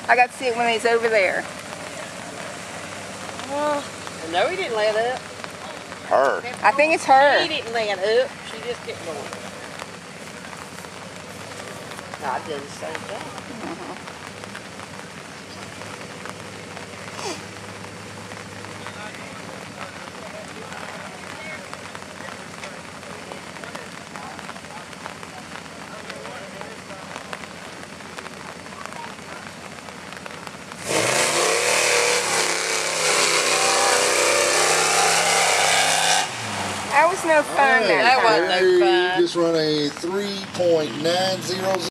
I got to see it when he's over there. No, he didn't let up. Her. I think it's her. He didn't let up. She just kept going. I did the same thing. That was no fun. Right. That wasn't no fun. Just run a 3.90